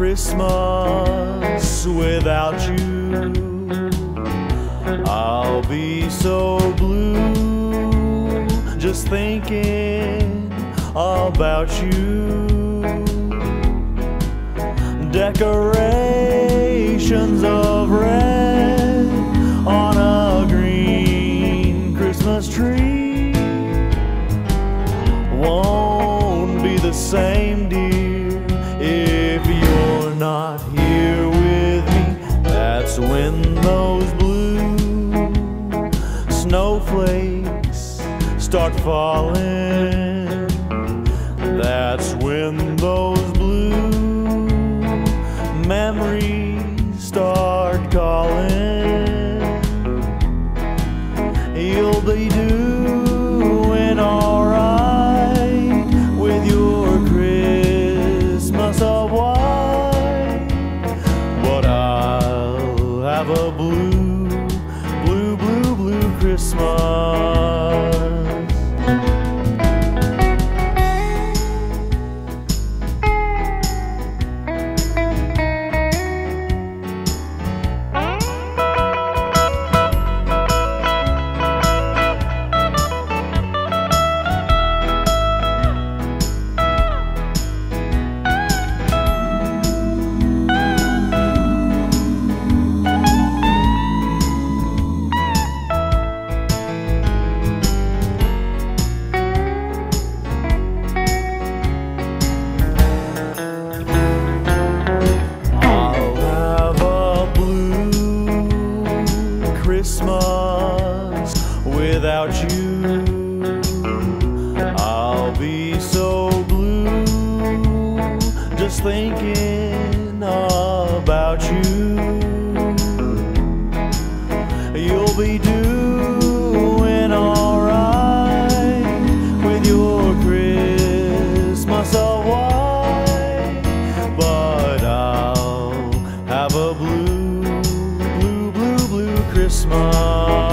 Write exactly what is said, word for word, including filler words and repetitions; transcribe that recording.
Christmas without you. I'll be so blue just thinking about you. Decorations of red on a green Christmas tree won't be the same, dear, if you're not here with me. That's when those blue snowflakes start falling. That's when those blue memories start calling. You'll be doing alright with your Christmas of white, but I'll have a blue, blue, blue, blue Christmas. Christmas without you. I'll be so blue just thinking about you. You'll be doing alright with your Christmas of white, but I'll have a blue Christmas.